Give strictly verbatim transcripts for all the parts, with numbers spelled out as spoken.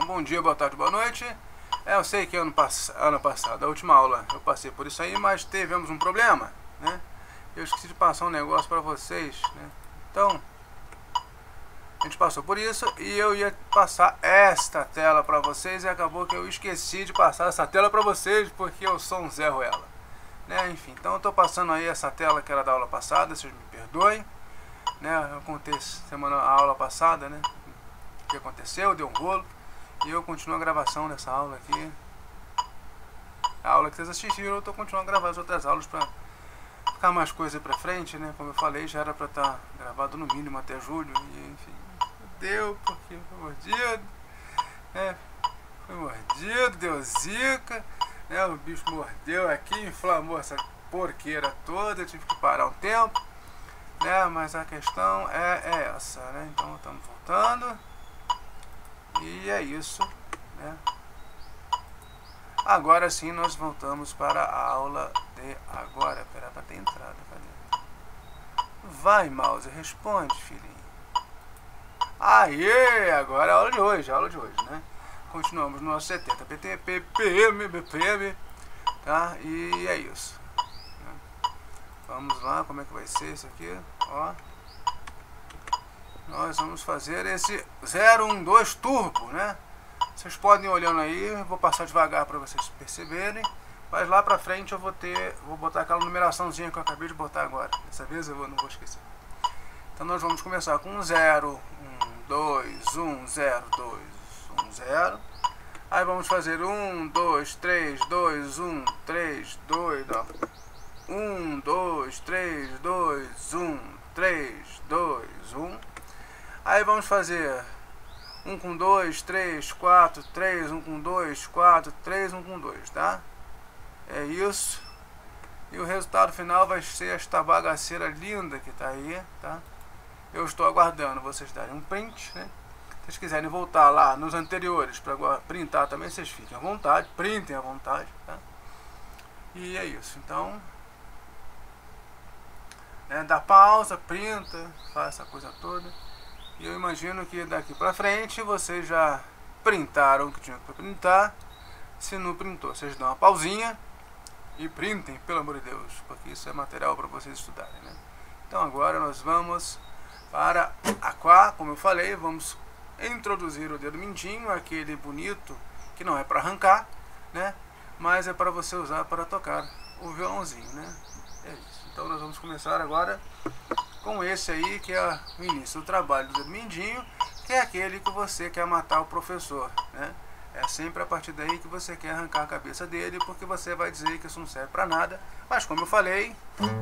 Então, bom dia, boa tarde, boa noite. É, eu sei que ano, pass ano passado, a última aula, eu passei por isso aí, mas tivemos um problema, né? Eu esqueci de passar um negócio para vocês, né? Então, a gente passou por isso e eu ia passar esta tela para vocês e acabou que eu esqueci de passar essa tela para vocês porque eu sou um Zé Ruela, né? Enfim, então eu tô passando aí essa tela que era da aula passada, vocês me perdoem, né? Eu contei semana a aula passada, né? O que aconteceu, deu um rolo. E eu continuo a gravação dessa aula aqui. A aula que vocês assistiram, eu tô continuando a gravar as outras aulas pra ficar mais coisa pra frente, né? Como eu falei, já era pra estar gravado no mínimo até julho. E enfim, deu porque foi mordido, né? Foi mordido, deu zika, né? O bicho mordeu aqui, inflamou essa porqueira toda, eu tive que parar um tempo, né? Mas a questão é, é essa, né? Então estamos voltando. E é isso, né? Agora sim nós voltamos para a aula de agora. Pera, para ter entrada, cadê? Vai, mouse, responde, filhinho. Aê, agora é a aula de hoje, a aula de hoje, né? Continuamos no nosso setenta P T, P P M, B P M, tá? E é isso, né? Vamos lá, como é que vai ser isso aqui? Ó. Nós vamos fazer esse zero um dois turbo, né? Vocês podem ir olhando aí, vou passar devagar para vocês perceberem. Mas lá pra frente eu vou ter, vou botar aquela numeraçãozinha que eu acabei de botar agora. Dessa vez eu vou, não vou esquecer. Então nós vamos começar com zero, um, dois, um, zero, dois, um, zero. Aí vamos fazer um, dois, três, dois, um, três, dois, um, dois, três, dois, um, três, dois, um. Aí vamos fazer um com dois, três, quatro, três, um com dois, quatro, três, um com dois, tá? É isso. E o resultado final vai ser esta bagaceira linda que tá aí, tá? Eu estou aguardando vocês darem um print, né? Se vocês quiserem voltar lá nos anteriores para printar também, vocês fiquem à vontade, printem à vontade, tá? E é isso, então... Né, dá pausa, printa, faz essa coisa toda. E eu imagino que daqui pra frente vocês já printaram o que tinha que printar. Se não printou, vocês dão uma pausinha e printem, pelo amor de Deus, porque isso é material para vocês estudarem, né? Então agora nós vamos para a Quá, como eu falei, vamos introduzir o dedo mindinho, aquele bonito que não é para arrancar, né? Mas é para você usar para tocar o violãozinho, né? É isso. Então nós vamos começar agora com esse aí, que é o início do trabalho do dedo mindinho, que é aquele que você quer matar o professor, né? É sempre a partir daí que você quer arrancar a cabeça dele, porque você vai dizer que isso não serve pra nada. Mas como eu falei...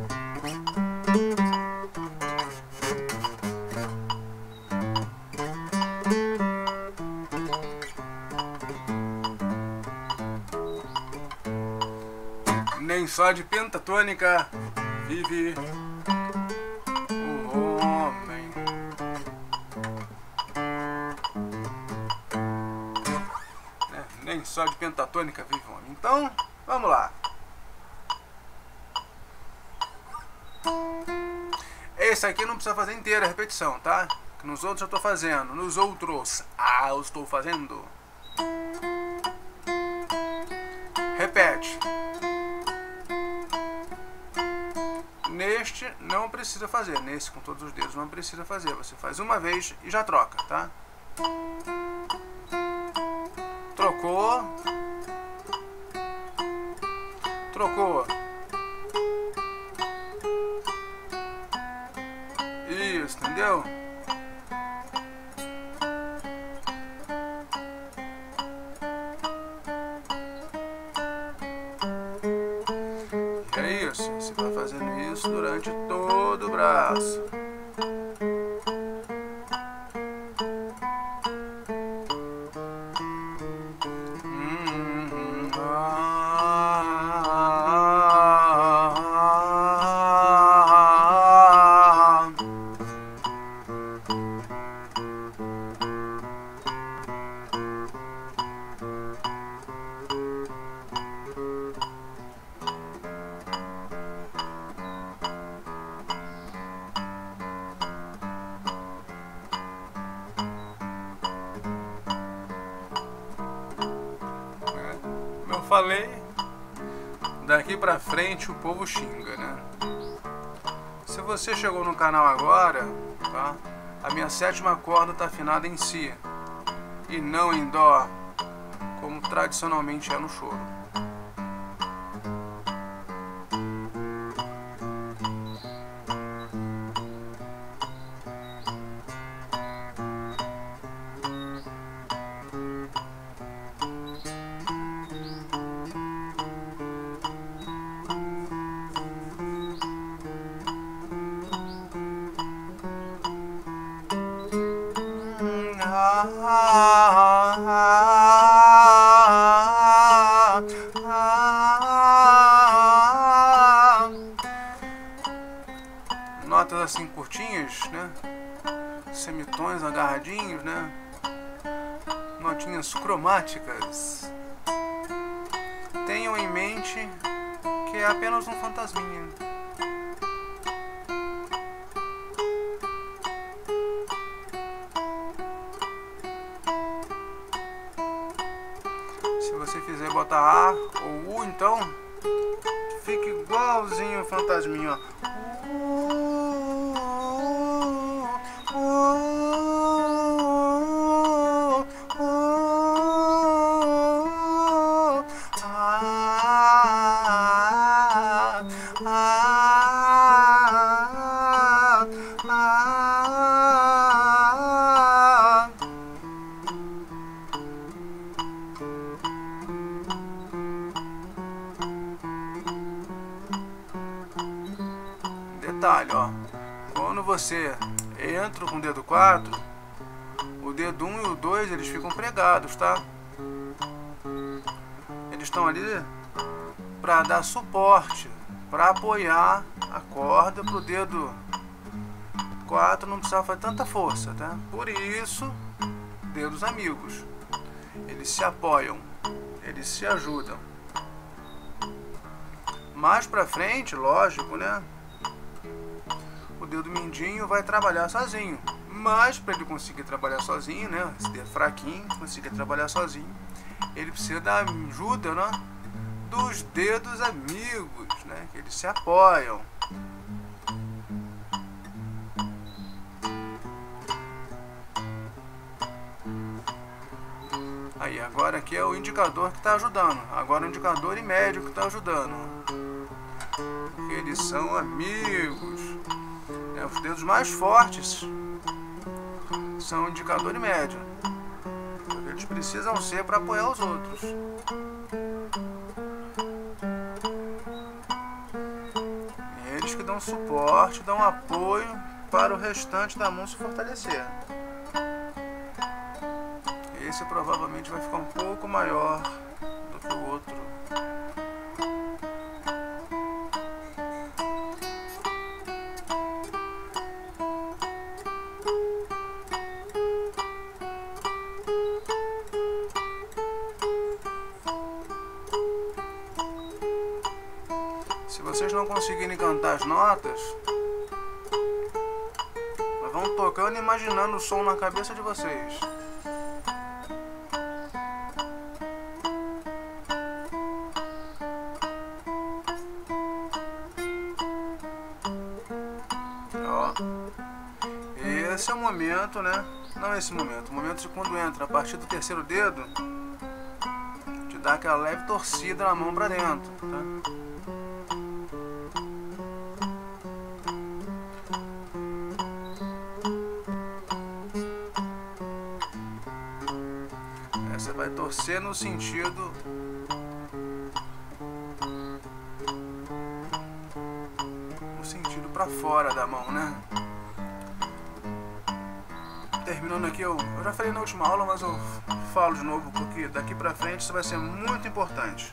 Nem só de pentatônica vive... Nem só de pentatônica vive o homem. Então, vamos lá. Esse aqui não precisa fazer inteira a repetição, tá? Nos outros eu estou fazendo. Nos outros, ah, eu estou fazendo. Repete. Neste não precisa fazer. Nesse com todos os dedos não precisa fazer. Você faz uma vez e já troca, tá? Trocou. Trocou. Isso, entendeu? É isso. Você vai fazendo isso durante todo o braço. falei, daqui pra frente o povo xinga, né? Se você chegou no canal agora, tá? A minha sétima corda tá afinada em Si e não em Dó, como tradicionalmente é no choro. Notas assim curtinhas, né? Semitons agarradinhos, né? Notinhas cromáticas. Tenham em mente que é apenas um fantasminha. Se você fizer botar A ou U, então fica igualzinho o fantasminha, ó. Detalhe, ó, quando você entra com o dedo quatro, o dedo um e o dois eles ficam pregados, tá? Eles estão ali para dar suporte, para apoiar a corda pro dedo quatro não precisar fazer tanta força, tá? Por isso, dedos amigos, eles se apoiam, eles se ajudam. Mais pra frente, lógico, né? O dedo mindinho vai trabalhar sozinho, mas para ele conseguir trabalhar sozinho, né? Esse dedo fraquinho, conseguir trabalhar sozinho, ele precisa da ajuda, né? Dos dedos amigos, né? Que eles se apoiam. Aí, agora aqui é o indicador que está ajudando. Agora o indicador e médio que está ajudando. Eles são amigos. É, os dedos mais fortes são o indicador e médio. Eles precisam ser para apoiar os outros. E eles que dão suporte, dão apoio para o restante da mão se fortalecer. Esse provavelmente vai ficar um pouco maior do que o outro. Se vocês não conseguirem cantar as notas, vão tocando e imaginando o som na cabeça de vocês. Ó, esse é o momento, né? Não esse momento, o momento de quando entra a partir do terceiro dedo, de dar aquela leve torcida na mão pra dentro, tá? Você vai torcer no sentido no sentido para fora da mão, né? Terminando aqui, eu, eu já falei na última aula, mas eu falo de novo porque daqui pra frente isso vai ser muito importante.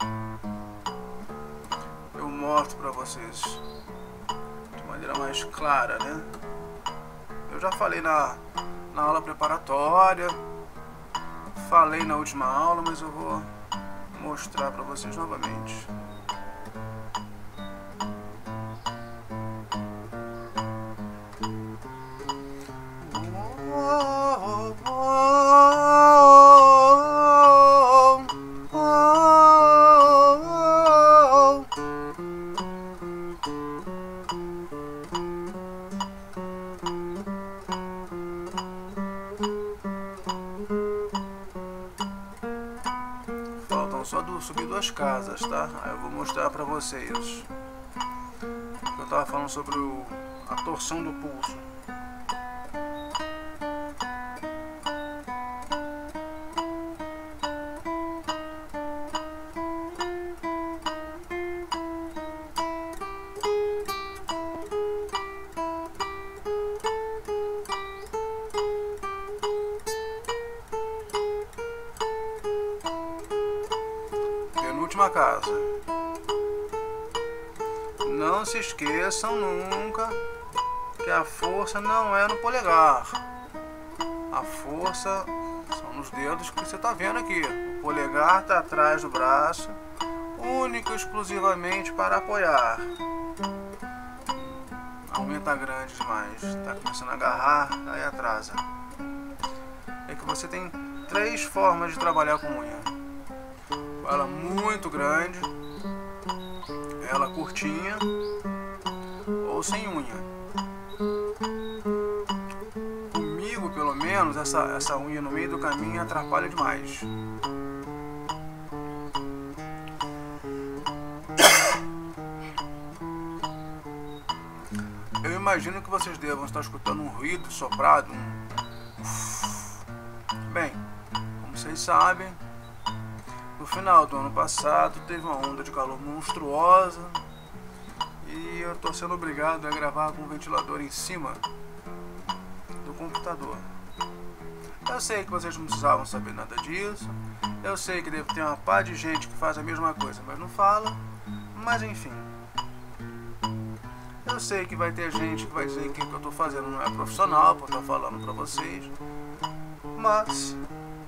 Eu mostro pra vocês de maneira mais clara, né? Eu já falei na, na aula preparatória, falei na última aula, mas eu vou mostrar para vocês novamente. só do, subir duas casas, tá? Aí eu vou mostrar pra vocês. Eu tava falando sobre o, a torção do pulso. Penúltima casa. Não se esqueçam nunca que a força não é no polegar. A força são nos dedos que você está vendo aqui. O polegar está atrás do braço, único e exclusivamente para apoiar. Aumenta grande demais, está começando a agarrar, aí atrasa. É que você tem três formas de trabalhar com unha. Ela muito grande, ela curtinha ou sem unha. Comigo, pelo menos, essa, essa unha no meio do caminho atrapalha demais. Eu imagino que vocês devam estar escutando um ruído soprado. Um... Bem, como vocês sabem, no final do ano passado teve uma onda de calor monstruosa e eu estou sendo obrigado a gravar com o ventilador em cima do computador. Eu sei que vocês não precisavam saber nada disso, eu sei que deve ter uma pá de gente que faz a mesma coisa, mas não fala, mas enfim. Eu sei que vai ter gente que vai dizer que o que eu estou fazendo não é profissional, por estar falando para vocês, mas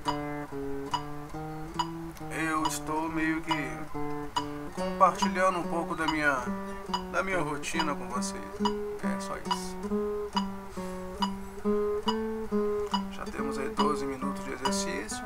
eu estou meio que compartilhando um pouco da minha, da minha rotina com vocês. É só isso. Já temos aí doze minutos de exercício.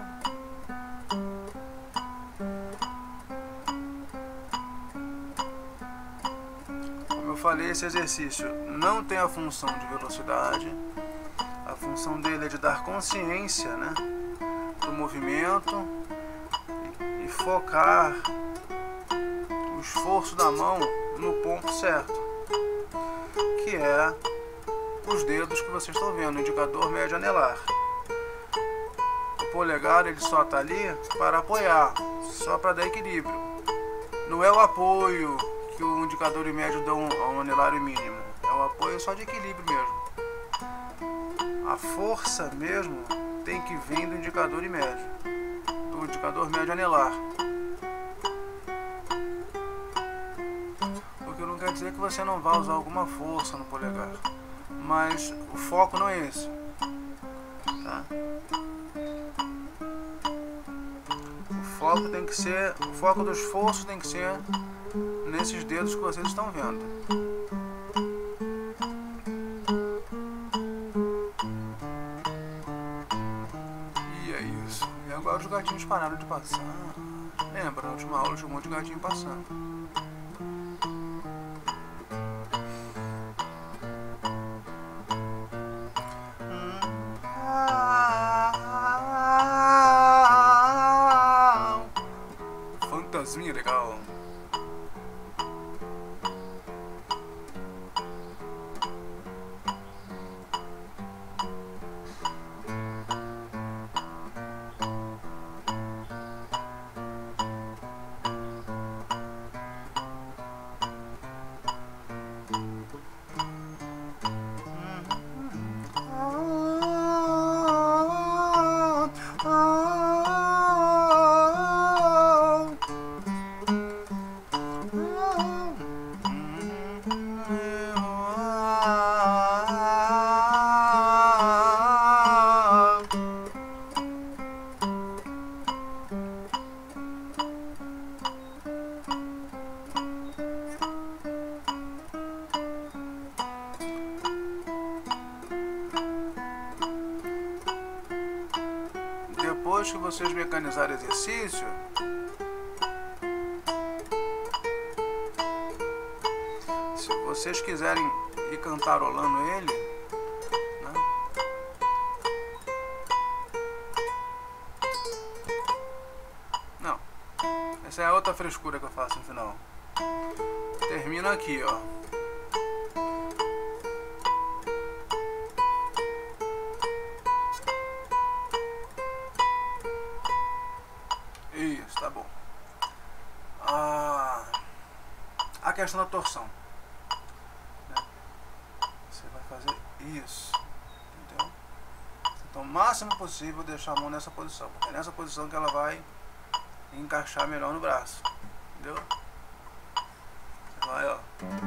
Como eu falei, esse exercício não tem a função de velocidade. A função dele é de dar consciência, né, do movimento e focar o esforço da mão no ponto certo, que é os dedos que vocês estão vendo, o indicador médio anelar. O polegar ele só está ali para apoiar, só para dar equilíbrio. Não é o apoio que o indicador e médio dão ao anelar e mínimo, é o apoio só de equilíbrio mesmo. A força mesmo tem que vir do indicador e médio, do indicador médio anelar. O que não quer dizer que você não vai usar alguma força no polegar, mas o foco não é esse, tá? O foco tem que ser, o foco do esforço tem que ser nesses dedos que vocês estão vendo. Agora os gatinhos pararam de passar. Lembra, na última aula tinha um monte de gatinho passando. Fantasminha legal. Depois que vocês mecanizarem exercício, se vocês quiserem ir cantarolando ele, né? Não. Essa é a outra frescura que eu faço no final. Termina aqui, ó. Isso, tá bom. Ah, a questão da torção, né? Você vai fazer isso, entendeu? Então, o máximo possível deixar a mão nessa posição, porque é nessa posição que ela vai encaixar melhor no braço, entendeu? Você vai, ó,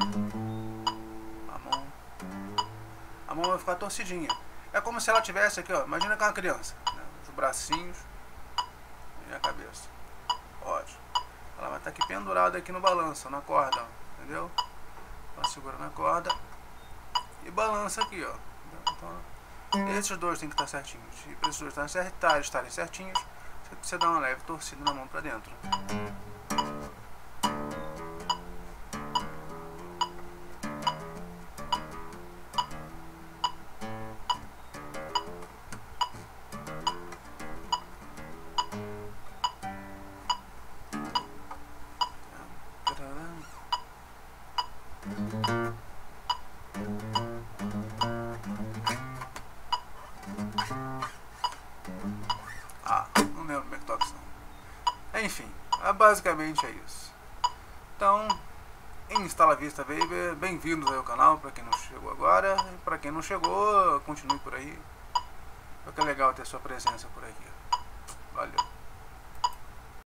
a mão, a mão vai ficar torcidinha. É como se ela tivesse aqui, ó, imagina que é uma criança, né? Os bracinhos e a cabeça. Ótimo. Ela vai estar aqui pendurada aqui no balanço, na corda, ó, entendeu? Ela segura na corda e balança aqui, ó. Então, esses dois tem que estar certinhos. E para esses dois estarem, estarem certinhos, você dá uma leve torcida na mão para dentro. Ah, não lembro como é que toca isso não. Enfim, basicamente é isso. Então, Instala Vista Baby, bem-vindos ao canal, para quem não chegou agora. E para quem não chegou, continue por aí, porque é legal ter sua presença por aqui.